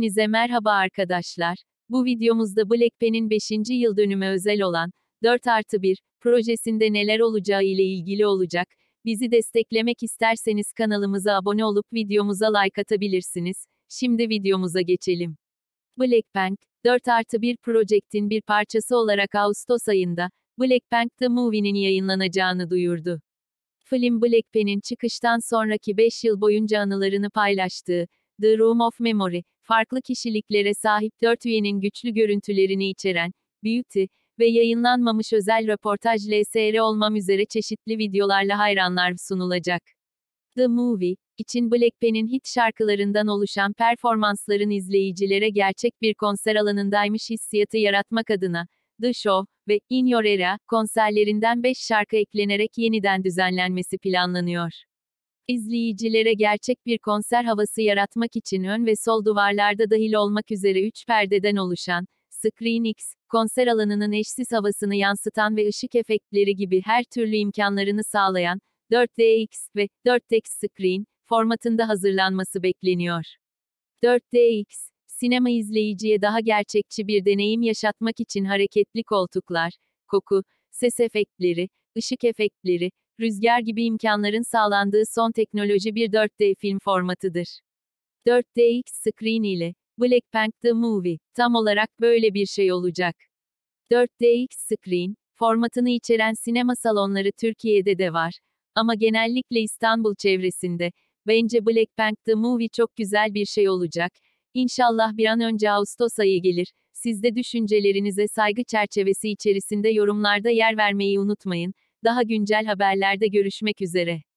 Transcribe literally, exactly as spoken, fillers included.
Hepinize merhaba arkadaşlar. Bu videomuzda Blackpink'in beşinci yıl dönümü özel olan dört artı bir projesinde neler olacağı ile ilgili olacak. Bizi desteklemek isterseniz kanalımıza abone olup videomuza like atabilirsiniz. Şimdi videomuza geçelim. Blackpink, dört artı bir Project'in bir parçası olarak Ağustos ayında Blackpink The Movie'nin yayınlanacağını duyurdu. Film Blackpink'in çıkıştan sonraki beş yıl boyunca anılarını paylaştığı The Room of Memory, farklı kişiliklere sahip dört üyenin güçlü görüntülerini içeren Beauty ve yayınlanmamış özel röportaj L S R olmam üzere çeşitli videolarla hayranlar sunulacak. The Movie için Blackpink'in hit şarkılarından oluşan performansların izleyicilere gerçek bir konser alanındaymış hissiyatı yaratmak adına The Show ve In Your Era konserlerinden beş şarkı eklenerek yeniden düzenlenmesi planlanıyor. İzleyicilere gerçek bir konser havası yaratmak için ön ve sol duvarlarda dahil olmak üzere üç perdeden oluşan ScreenX, konser alanının eşsiz havasını yansıtan ve ışık efektleri gibi her türlü imkanlarını sağlayan dört D X ve dört X Screen formatında hazırlanması bekleniyor. dört D X, sinema izleyiciye daha gerçekçi bir deneyim yaşatmak için hareketli koltuklar, koku, ses efektleri, ışık efektleri, rüzgar gibi imkanların sağlandığı son teknoloji bir dört D film formatıdır. dört D X Screen ile Blackpink The Movie tam olarak böyle bir şey olacak. dört D X Screen formatını içeren sinema salonları Türkiye'de de var. Ama genellikle İstanbul çevresinde. Bence Blackpink The Movie çok güzel bir şey olacak. İnşallah bir an önce Ağustos ayı gelir. Siz de düşüncelerinize saygı çerçevesi içerisinde yorumlarda yer vermeyi unutmayın. Daha güncel haberlerde görüşmek üzere.